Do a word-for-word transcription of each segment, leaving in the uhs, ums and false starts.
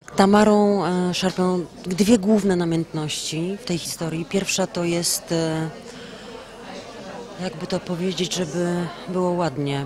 Tamarą e, szarpią dwie główne namiętności w tej historii. Pierwsza to jest, e, jakby to powiedzieć, żeby było ładnie,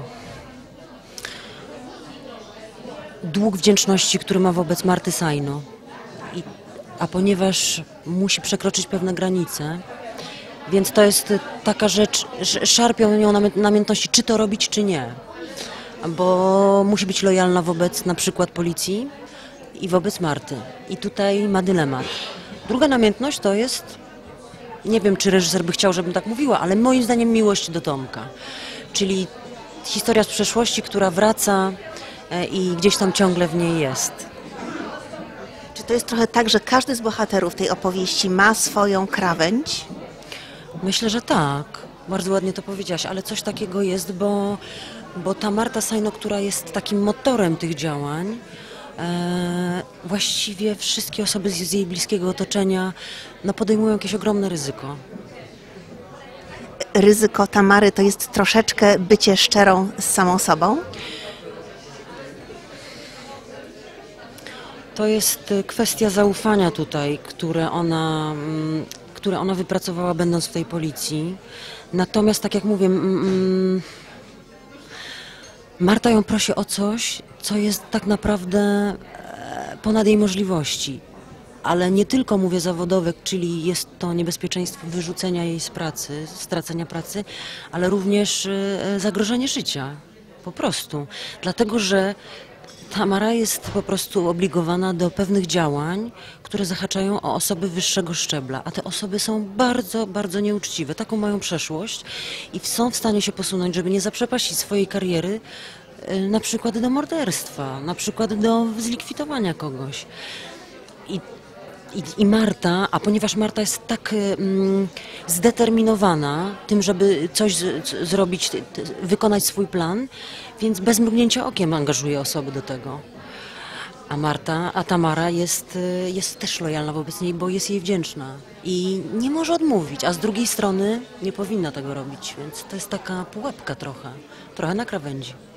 dług wdzięczności, który ma wobec Marty Sajno. I, a ponieważ musi przekroczyć pewne granice, więc to jest taka rzecz, szarpią ją namiętności, czy to robić, czy nie. Bo musi być lojalna wobec na przykład policji i wobec Marty. I tutaj ma dylemat. Druga namiętność to jest, nie wiem, czy reżyser by chciał, żebym tak mówiła, ale moim zdaniem miłość do Tomka. Czyli historia z przeszłości, która wraca i gdzieś tam ciągle w niej jest. Czy to jest trochę tak, że każdy z bohaterów tej opowieści ma swoją krawędź? Myślę, że tak. Bardzo ładnie to powiedziałaś, ale coś takiego jest, bo, bo ta Marta Sajno, która jest takim motorem tych działań, e, właściwie wszystkie osoby z, z jej bliskiego otoczenia no, podejmują jakieś ogromne ryzyko. Ryzyko Tamary to jest troszeczkę bycie szczerą z samą sobą? To jest kwestia zaufania tutaj, które ona, które ona wypracowała, będąc w tej policji. Natomiast, tak jak mówię, Marta ją prosi o coś, co jest tak naprawdę ponad jej możliwości. Ale nie tylko mówię zawodowe, czyli jest to niebezpieczeństwo wyrzucenia jej z pracy, stracenia pracy, ale również zagrożenie życia. Po prostu. Dlatego, że Tamara jest po prostu obligowana do pewnych działań, które zahaczają o osoby wyższego szczebla, a te osoby są bardzo, bardzo nieuczciwe. Taką mają przeszłość i są w stanie się posunąć, żeby nie zaprzepaścić swojej kariery, na przykład do morderstwa, na przykład do zlikwidowania kogoś. I I, I Marta, a ponieważ Marta jest tak mm, zdeterminowana tym, żeby coś z, z, zrobić, t, t, wykonać swój plan, więc bez mrugnięcia okiem angażuje osoby do tego. A Marta, a Tamara jest, jest też lojalna wobec niej, bo jest jej wdzięczna i nie może odmówić, a z drugiej strony nie powinna tego robić, więc to jest taka pułapka trochę, trochę na krawędzi.